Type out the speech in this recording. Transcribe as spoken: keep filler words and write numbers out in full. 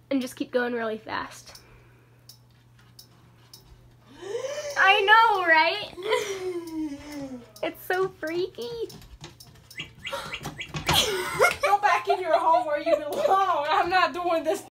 and just keep going really fast. I know, right? It's so freaky. Go back in your home where you belong. I'm not doing this.